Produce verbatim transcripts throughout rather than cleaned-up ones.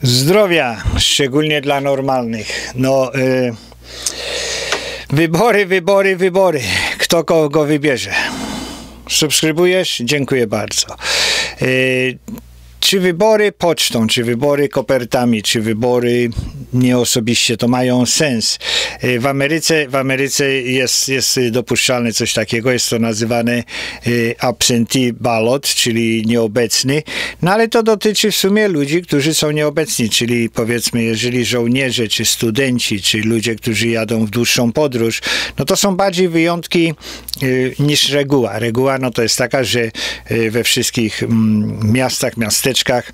Zdrowia, szczególnie dla normalnych. No, y, wybory, wybory, wybory. Kto kogo wybierze? Subskrybujesz? Dziękuję bardzo. Y, czy wybory pocztą, czy wybory kopertami, czy wybory nie osobiście, to mają sens. W Ameryce, w Ameryce jest, jest dopuszczalne coś takiego, jest to nazywane absentee ballot, czyli nieobecny, no ale to dotyczy w sumie ludzi, którzy są nieobecni, czyli powiedzmy, jeżeli żołnierze, czy studenci, czy ludzie, którzy jadą w dłuższą podróż, no to są bardziej wyjątki niż reguła. Reguła no to jest taka, że we wszystkich miastach, miasteczkach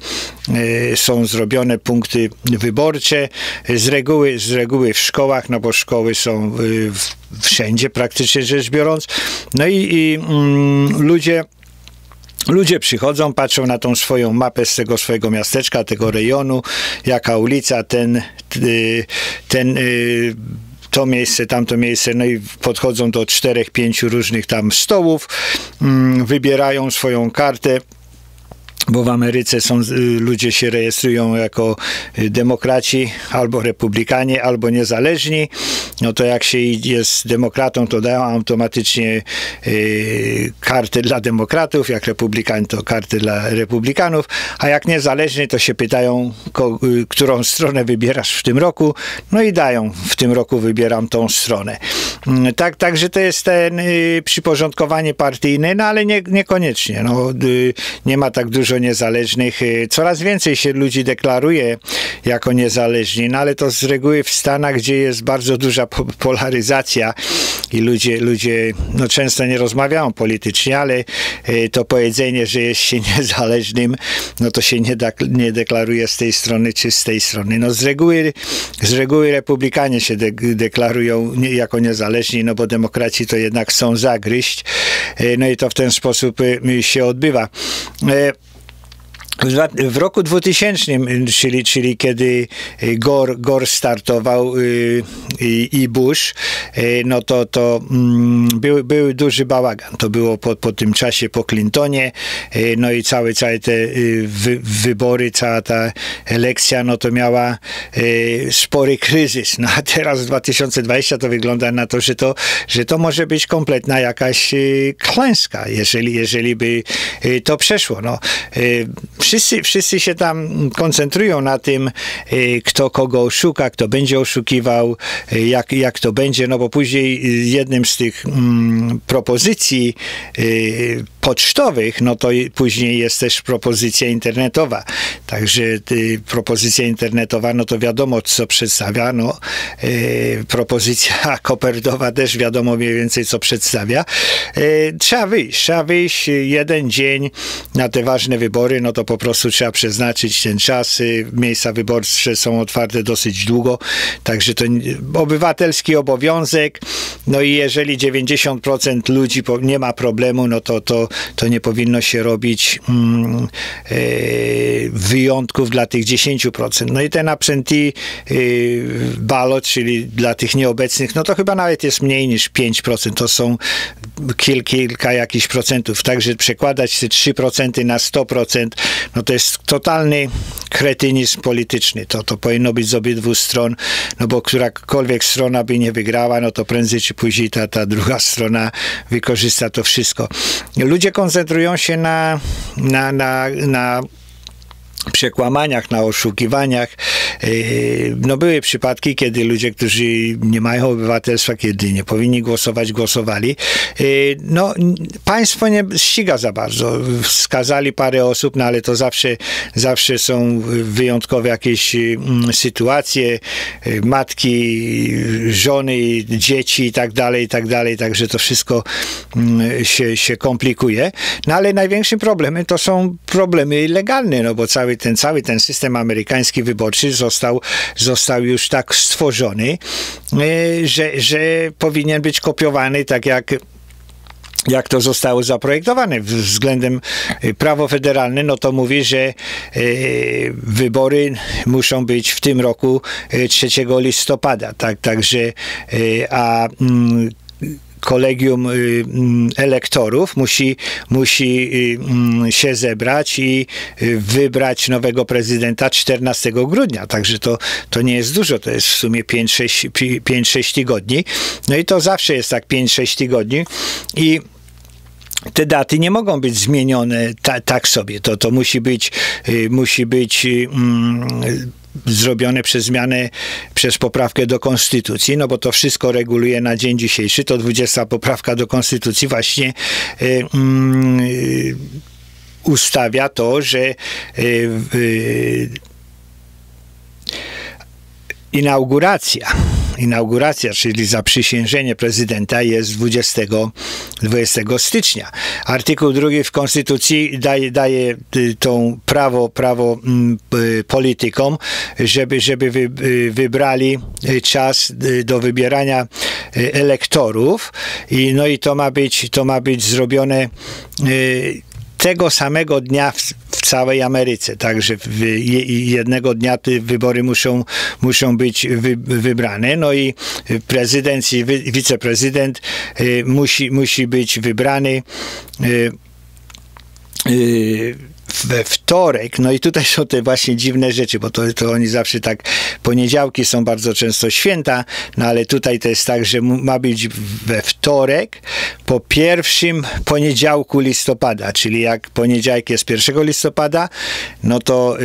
są zrobione punkty wyborcze, z reguły, z reguły w szkołach, no bo szkoły są wszędzie praktycznie rzecz biorąc, no i, i mm, ludzie Ludzie przychodzą, patrzą na tą swoją mapę z tego swojego miasteczka, tego rejonu, jaka ulica, ten, ten to miejsce, tamto miejsce, no i podchodzą do czterech, pięciu różnych tam stołów, wybierają swoją kartę, bo w Ameryce są, ludzie się rejestrują jako demokraci, albo republikanie, albo niezależni. No to jak się jest demokratą, to dają automatycznie y, karty dla demokratów, jak republikan, to karty dla republikanów, a jak niezależni, to się pytają, ko, y, którą stronę wybierasz w tym roku, no i dają, w tym roku wybieram tą stronę. Y, tak, także to jest ten y, przyporządkowanie partyjne, no ale nie, niekoniecznie. No, y, nie ma tak dużo niezależnych. Coraz więcej się ludzi deklaruje jako niezależni, no ale to z reguły w Stanach, gdzie jest bardzo duża polaryzacja i ludzie, ludzie no często nie rozmawiają politycznie, ale to powiedzenie, że jest się niezależnym, no to się nie, nie deklaruje z tej strony czy z tej strony. No z reguły, z reguły republikanie się de deklarują jako niezależni, no bo demokraci to jednak chcą zagryźć, no i to w ten sposób się odbywa. W roku dwutysięcznym, czyli, czyli kiedy Gore, Gore startował y, y, i Bush, y, no to, to mm, był, był duży bałagan. To było po, po tym czasie, po Clintonie, y, no i całe, całe te y, wy, wybory, cała ta elekcja, no to miała y, spory kryzys. No a teraz w dwa tysiące dwudziestym to wygląda na to, że to, że to może być kompletna jakaś y, klęska, jeżeli, jeżeli by y, to przeszło. No, y, Wszyscy, wszyscy się tam koncentrują na tym, kto kogo oszuka, kto będzie oszukiwał, jak, jak to będzie, no bo później jednym z tych mm, propozycji y, pocztowych, no to później jest też propozycja internetowa. Także y, propozycja internetowa, no to wiadomo, co przedstawia. No, y, propozycja kopertowa też wiadomo mniej więcej, co przedstawia. Y, trzeba wyjść, trzeba wyjść jeden dzień na te ważne wybory, no to po prostu trzeba przeznaczyć ten czas. Y, miejsca wyborcze są otwarte dosyć długo, także to obywatelski obowiązek. No i jeżeli dziewięćdziesiąt procent ludzi nie ma problemu, no to, to, to nie powinno się robić mm, e, wyjątków dla tych dziesięć procent. No i ten absentee e, ballot, czyli dla tych nieobecnych, no to chyba nawet jest mniej niż pięć procent. To są kil, kilka jakichś procentów. Także przekładać te trzy procent na sto procent, no to jest totalny kretynizm polityczny. To, to powinno być z obydwu stron, no bo którakolwiek strona by nie wygrała, no to prędzej czy później ta, ta druga strona wykorzysta to wszystko. Ludzie koncentrują się na, na, na, na przekłamaniach, na oszukiwaniach. No były przypadki, kiedy ludzie, którzy nie mają obywatelstwa, kiedy nie powinni głosować, głosowali. No, państwo nie ściga za bardzo. Wskazali parę osób, no ale to zawsze, zawsze są wyjątkowe jakieś sytuacje, matki, żony, dzieci i tak dalej, i tak dalej, także to wszystko się, się komplikuje. No ale największym problemem to są problemy legalne, no bo cały ten, cały ten system amerykański wyborczy został, został już tak stworzony, że, że powinien być kopiowany tak jak jak to zostało zaprojektowane względem prawo federalne, no to mówi, że e, wybory muszą być w tym roku trzeciego listopada, tak, także e, a mm, kolegium elektorów musi, musi się zebrać i wybrać nowego prezydenta czternastego grudnia. Także to, to nie jest dużo, to jest w sumie pięć sześć tygodni. No i to zawsze jest tak pięć sześć tygodni i te daty nie mogą być zmienione ta, tak sobie. To, to musi być, y, musi być y, mm, zrobione przez zmianę, przez poprawkę do Konstytucji, no bo to wszystko reguluje na dzień dzisiejszy. To dwudziesta poprawka do Konstytucji właśnie y, y, ustawia to, że y, y, inauguracja Inauguracja, czyli zaprzysiężenie prezydenta jest dwudziestego stycznia. Artykuł drugi w Konstytucji daje, daje tą prawo, prawo politykom, żeby, żeby wy, wybrali czas do wybierania elektorów i no i to ma być, to ma być zrobione tego samego dnia w, w całej Ameryce. Także w, jednego dnia te wybory muszą, muszą być wy, wybrane. No i prezydent i wy, wiceprezydent y, musi, musi być wybrany y, y, we wtorek, no i tutaj są te właśnie dziwne rzeczy, bo to, to oni zawsze tak, poniedziałki są bardzo często święta, no ale tutaj to jest tak, że ma być we wtorek po pierwszym poniedziałku listopada, czyli jak poniedziałek jest pierwszego listopada, no to y,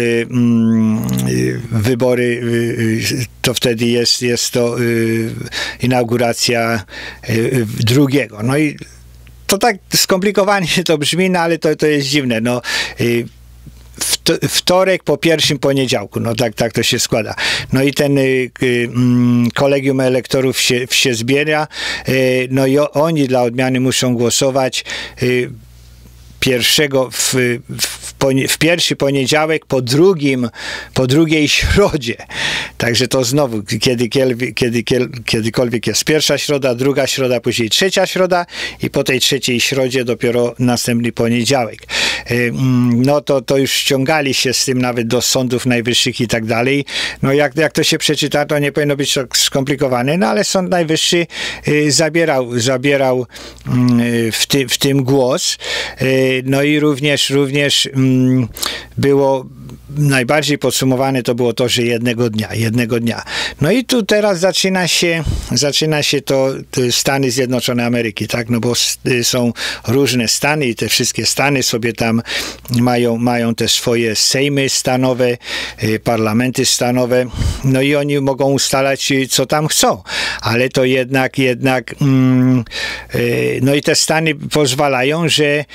y, wybory, y, to wtedy jest, jest to y, inauguracja y, drugiego. No i to tak skomplikowanie to brzmi, no ale to, to jest dziwne. No, y, wtorek po pierwszym poniedziałku, no tak, tak to się składa. No i ten y, y, kolegium elektorów się, się zbiera, y, no i oni dla odmiany muszą głosować y, pierwszego w, w, w pierwszy poniedziałek po drugim, po drugiej środzie. Także to znowu, kiedy, kiedy, kiedy, kiedykolwiek jest pierwsza środa, druga środa, później trzecia środa i po tej trzeciej środzie dopiero następny poniedziałek. No to, to już ściągali się z tym nawet do sądów najwyższych i tak dalej. No jak, jak to się przeczyta, to nie powinno być tak skomplikowane, no ale Sąd Najwyższy zabierał, zabierał w, ty, w tym głos. No i również, również było najbardziej podsumowane to było to, że jednego dnia, jednego dnia. No i tu teraz zaczyna się, zaczyna się to, to Stany Zjednoczone Ameryki, tak, no bo są różne stany i te wszystkie stany sobie tam mają, mają te swoje sejmy stanowe, parlamenty stanowe, no i oni mogą ustalać, co tam chcą, ale to jednak, jednak mm, no i te stany pozwalają, że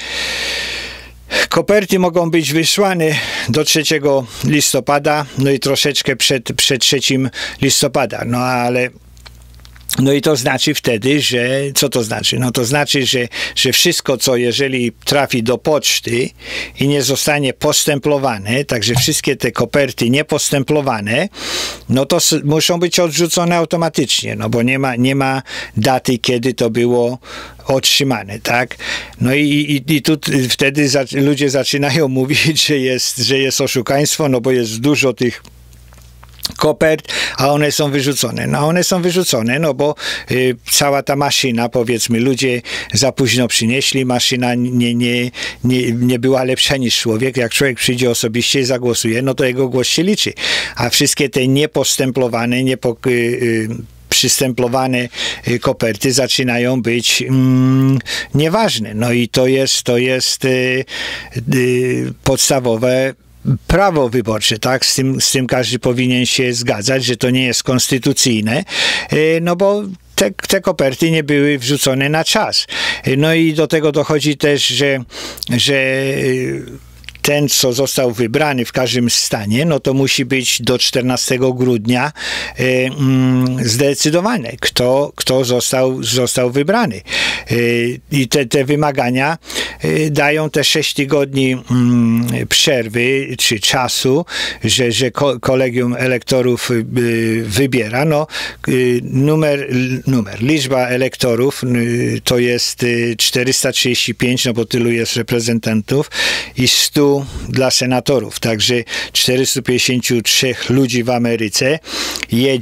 koperty mogą być wysłane do trzeciego listopada, no i troszeczkę przed, przed trzecim listopada, no ale no i to znaczy wtedy, że, co to znaczy? No to znaczy, że, że wszystko, co jeżeli trafi do poczty i nie zostanie postemplowane, także wszystkie te koperty niepostemplowane, no to muszą być odrzucone automatycznie, no bo nie ma, nie ma daty, kiedy to było otrzymane, tak? No i, i, i tu wtedy za, ludzie zaczynają mówić, że jest, że jest oszukaństwo, no bo jest dużo tych kopert, a one są wyrzucone. No one są wyrzucone, no bo y, cała ta maszyna, powiedzmy, ludzie za późno przynieśli, maszyna nie, nie, nie, nie była lepsza niż człowiek. Jak człowiek przyjdzie osobiście i zagłosuje, no to jego głos się liczy. A wszystkie te niepostemplowane, niepo, y, y, przystemplowane koperty zaczynają być mm, nieważne. No i to jest, to jest y, y, podstawowe prawo wyborcze, tak? Z tym, z tym każdy powinien się zgadzać, że to nie jest konstytucyjne, no bo te, te koperty nie były wrzucone na czas. No i do tego dochodzi też, że, że ten, co został wybrany w każdym stanie, no to musi być do czternastego grudnia y, y, zdecydowane, kto, kto został, został wybrany. Y, I te, te wymagania y, dają te sześć tygodni y, przerwy czy czasu, że, że ko kolegium elektorów y, wybiera. No, y, numer, numer, liczba elektorów y, to jest y, czterysta trzydzieści pięć, no bo tylu jest reprezentantów i stu dla senatorów, także czterysta pięćdziesiąt trzy ludzi w Ameryce jedzie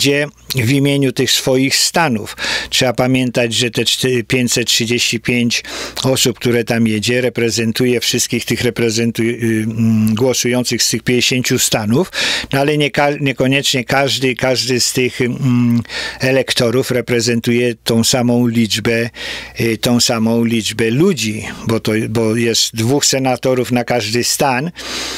w imieniu tych swoich stanów. Trzeba pamiętać, że te pięćset trzydzieści pięć osób, które tam jedzie, reprezentuje wszystkich tych reprezentuje, głosujących z tych pięćdziesięciu stanów, no ale nie, niekoniecznie każdy, każdy z tych mm, elektorów reprezentuje tą samą liczbę, tą samą liczbę ludzi, bo, to, bo jest dwóch senatorów na każdy stan,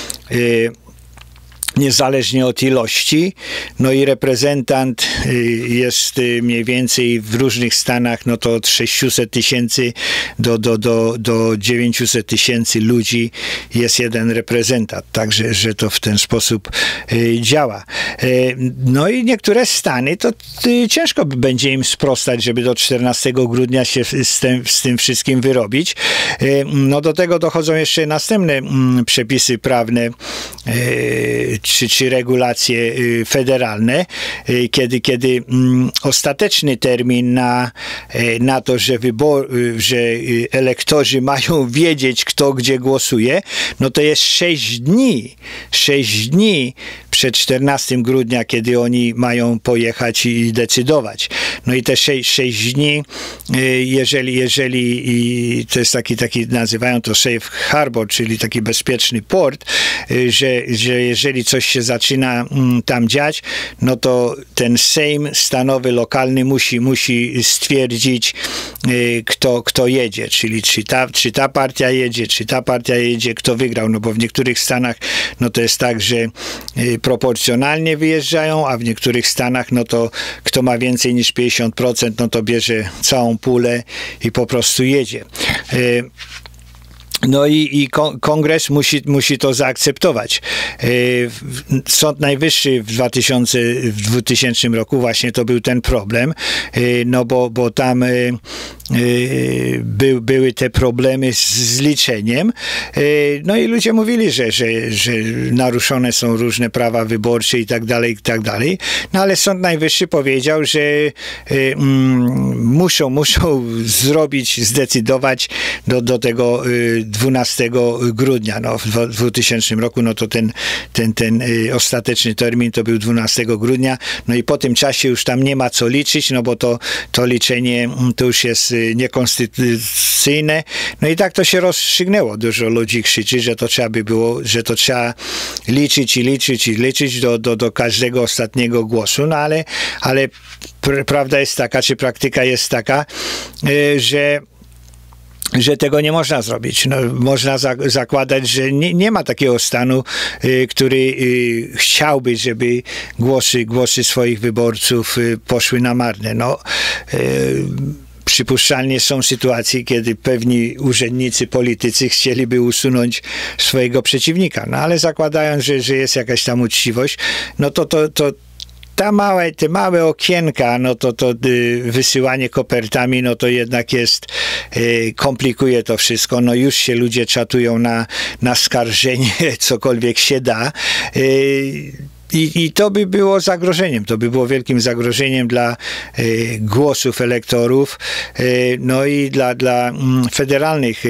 niezależnie od ilości, no i reprezentant jest mniej więcej w różnych stanach, no to od sześciuset tysięcy do, do, do, do dziewięciuset tysięcy ludzi jest jeden reprezentant, także że to w ten sposób działa. No i niektóre stany, to ciężko będzie im sprostać, żeby do czternastego grudnia się z tym, z tym wszystkim wyrobić. No do tego dochodzą jeszcze następne przepisy prawne, Czy, czy regulacje federalne, kiedy, kiedy ostateczny termin na, na to, że, wybor, że elektorzy mają wiedzieć, kto gdzie głosuje, no to jest sześć dni. sześć dni przed czternastego grudnia, kiedy oni mają pojechać i decydować. No i te sześć dni, jeżeli, jeżeli i to jest taki, taki, nazywają to safe harbor, czyli taki bezpieczny port, że, że jeżeli coś się zaczyna tam dziać, no to ten Sejm stanowy, lokalny musi, musi stwierdzić, kto, kto jedzie, czyli czy ta, czy ta partia jedzie, czy ta partia jedzie, kto wygrał, no bo w niektórych stanach no to jest tak, że proporcjonalnie wyjeżdżają, a w niektórych stanach no to kto ma więcej niż pięćdziesiąt procent, no to bierze całą pulę i po prostu jedzie. No i, i kongres musi, musi to zaakceptować. Sąd Najwyższy w, dwutysięcznym roku właśnie to był ten problem, no bo, bo tam by, były te problemy z, z liczeniem. No i ludzie mówili, że, że, że naruszone są różne prawa wyborcze i tak dalej, i tak dalej. No ale Sąd Najwyższy powiedział, że mm, muszą, muszą zrobić, zdecydować do, do tego dwunastego grudnia. No, w dwutysięcznym roku, no to ten, ten, ten ostateczny termin to był dwunastego grudnia. No i po tym czasie już tam nie ma co liczyć, no bo to, to liczenie to już jest niekonstytucyjne. No i tak to się rozstrzygnęło. Dużo ludzi krzyczy, że to trzeba by było, że to trzeba liczyć i liczyć i liczyć do, do, do każdego ostatniego głosu. No ale, ale pr- prawda jest taka, czy praktyka jest taka, yy, że że tego nie można zrobić. No, można za, zakładać, że nie, nie ma takiego stanu, y, który y, chciałby, żeby głosy, głosy swoich wyborców y, poszły na marne. No, y, przypuszczalnie są sytuacje, kiedy pewni urzędnicy, politycy chcieliby usunąć swojego przeciwnika. No ale zakładając, że, że jest jakaś tam uczciwość, no to to, to Ta małe, te małe okienka, no to, to y, wysyłanie kopertami, no to jednak jest, y, komplikuje to wszystko. No już się ludzie czatują na, na skarżenie, cokolwiek się da. Y, I, I to by było zagrożeniem, to by było wielkim zagrożeniem dla y, głosów elektorów, y, no i dla, dla mm, federalnych y,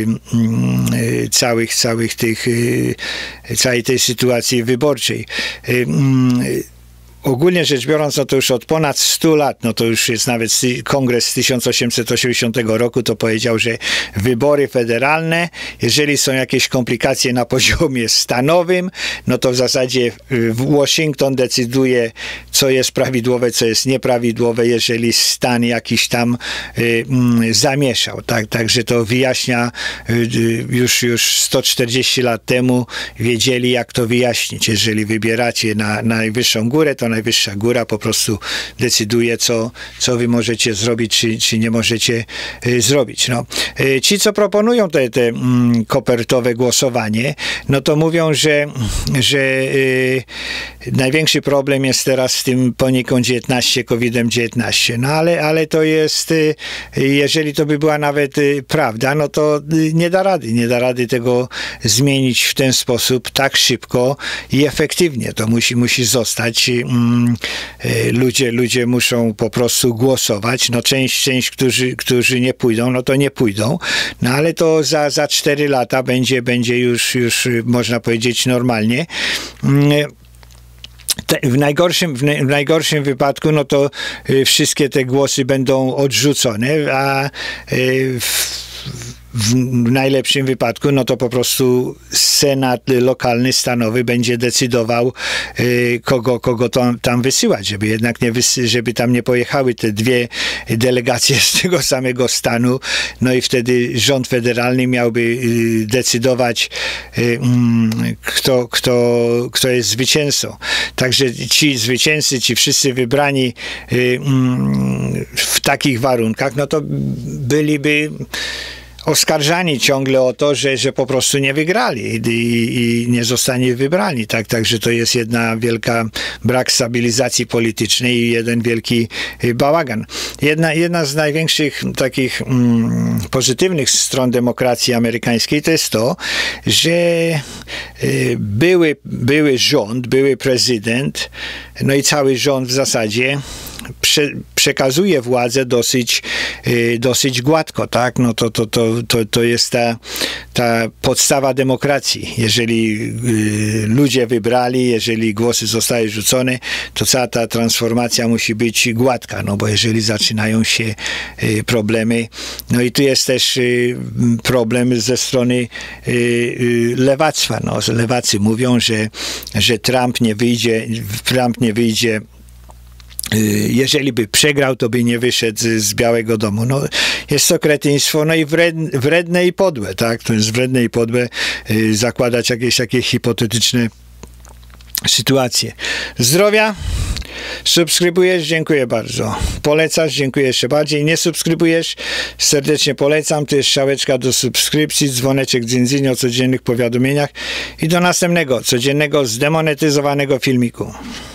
y, całych, całych tych, y, całej tej sytuacji wyborczej. Y, y, Ogólnie rzecz biorąc, no to już od ponad stu lat, no to już jest nawet kongres z tysiąc osiemset osiemdziesiątego roku, to powiedział, że wybory federalne, jeżeli są jakieś komplikacje na poziomie stanowym, no to w zasadzie Waszyngton decyduje, co jest prawidłowe, co jest nieprawidłowe, jeżeli stan jakiś tam y, y, zamieszał. Tak? Także to wyjaśnia y, już, już sto czterdzieści lat temu wiedzieli, jak to wyjaśnić. Jeżeli wybieracie na, na najwyższą górę, to najwyższa góra po prostu decyduje, co, co wy możecie zrobić, czy, czy nie możecie y, zrobić. No. Y, ci, co proponują te, te mm, kopertowe głosowanie, no to mówią, że, że y, największy problem jest teraz z tym poniekąd dziewiętnaście, kowidem dziewiętnaście. No ale, ale to jest, y, jeżeli to by była nawet y, prawda, no to y, nie da rady, nie da rady tego zmienić w ten sposób tak szybko i efektywnie. To musi, musi zostać y, Ludzie, ludzie muszą po prostu głosować. No część, część którzy, którzy nie pójdą, no to nie pójdą. No ale to za, za cztery lata będzie, będzie już, już można powiedzieć normalnie. w najgorszym, w najgorszym wypadku, no to wszystkie te głosy będą odrzucone, a w W najlepszym wypadku, no to po prostu senat lokalny, stanowy będzie decydował, y, kogo, kogo tam, tam wysyłać, żeby jednak nie wysy, żeby tam nie pojechały te dwie delegacje z tego samego stanu, no i wtedy rząd federalny miałby y, decydować, y, y, kto, kto, kto jest zwycięzcą. Także ci zwycięzcy, ci wszyscy wybrani y, y, w takich warunkach, no to byliby oskarżani ciągle o to, że, że po prostu nie wygrali i, i nie zostanie wybrani. Tak, także to jest jedna wielka brak stabilizacji politycznej i jeden wielki bałagan. Jedna, jedna z największych takich mm, pozytywnych stron demokracji amerykańskiej to jest to, że y, były, były rząd, były prezydent, no i cały rząd w zasadzie Prze, przekazuje władzę dosyć, y, dosyć gładko, tak? No to, to, to, to, to jest ta, ta podstawa demokracji. Jeżeli y, ludzie wybrali, jeżeli głosy zostały rzucone, to cała ta transformacja musi być gładka, no bo jeżeli zaczynają się y, problemy, no i tu jest też y, problem ze strony y, y, lewactwa. No, lewacy mówią, że, że Trump nie wyjdzie, Trump nie wyjdzie jeżeli by przegrał, to by nie wyszedł z, z Białego Domu. No, jest to kretyństwo, no i wredne, wredne i podłe, tak? To jest wredne i podłe y, zakładać jakieś takie hipotetyczne sytuacje. Zdrowia? Subskrybujesz? Dziękuję bardzo. Polecasz? Dziękuję jeszcze bardziej. Nie subskrybujesz? Serdecznie polecam. To jest strzałeczka do subskrypcji, dzwoneczek dzyndzyn o codziennych powiadomieniach i do następnego, codziennego zdemonetyzowanego filmiku.